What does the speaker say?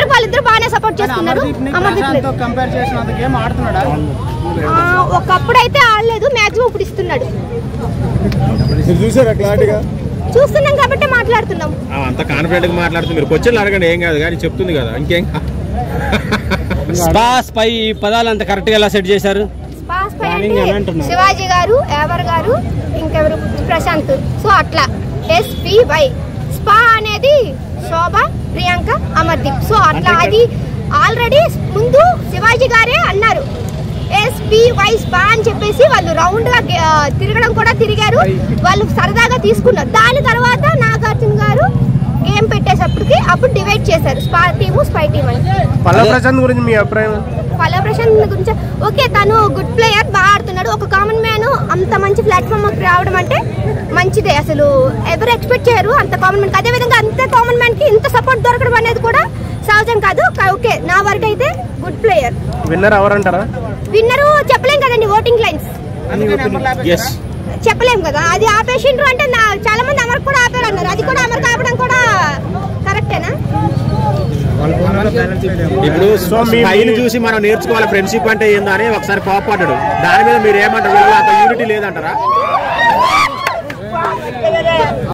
చివరికి వాళ్ళిద్దరు బాగానే సపోర్ట్ చేస్తున్నారు. ఒకప్పుడు అయితే ఆడలేదు, మాక్సిమం ఇప్పుడు ఇస్తున్నాడు. చూస్తున్నాం కాబట్టి మాట్లాడుతున్నాం. అంత కాన్ఫిడెంట్ గా మాట్లాడుతుంది. మీరు క్వశ్చన్లు అడగండి, ఏం కాదు కానీ చెప్తుంది కదా, ఇంకేం. స్పా స్పై ఈ పదాలు అంత కరెక్ట్ గా ఎలా సెట్ చేశారు? స్పా స్పై అంటే శివాజీ గారు, ఎవర్ గారు, ఇంకెవరు, ప్రశాంత్. సో అట్లా SPY స్పా అనేది శోభ, ప్రియాంక, అమర్దీప్. సో అట్లా అది ఆల్రెడీ ముందు శివాజీ గారే అన్నారు SPY స్పా అని చెప్పేసి. వాళ్ళు రౌండ్ గా తిరగడం కూడా తిరిగారు, వాళ్ళు సరదాగా తీసుకున్నారు. దాని తర్వాత నాగార్జున గారు గేమ్ పెట్టేటప్పటికి అప్పుడు డివైడ్ చేశారు స్పా టీము, స్పై టీమ్ అని. పల్లవి ప్రశాంత్ గురించి మీ అభిప్రాయం? పల్లవి ప్రశాంత్ గురించి ఓకే, తను గుడ్ ప్లేయర్, బాగా ఆడుతున్నాడు. ఒక కామన్ మ్యాన్ అంత మంచి ప్లాట్ఫామ్ రావడం అంటే మంచిదే. అసలు ఎవరు ఎక్స్పెక్ట్ చేయరు అంత కామన్ మ్యాన్. అదే విధంగా అంత కామన్ మ్యాన్ కి ఇంత సపోర్ట్ దొరకడం అనేది కూడా సహజం కాదు. ఓకే, నా వరకు అయితే గుడ్ ప్లేయర్. విన్నర్ ఎవరంటారా? విన్నరు చెప్పలేం కదండి, ఓటింగ్ లైన్స్ చెప్పలేం కదా. అది ఆపేసిండ్రు అంటే చాలా మంది అమర్ కూడా ఆపారు అన్నారు. అది కూడా అమర్ ఆపడం కూడా కరెక్టేనా? ఇప్పుడు స్పైని చూసి మనం నేర్చుకోవాలి ఫ్రెండ్షిప్ అంటే ఏందని ఒకసారి కోపడ్డాడు. దాని మీద మీరు ఏమంటారు? అంత యూనిటీ లేదంటారా?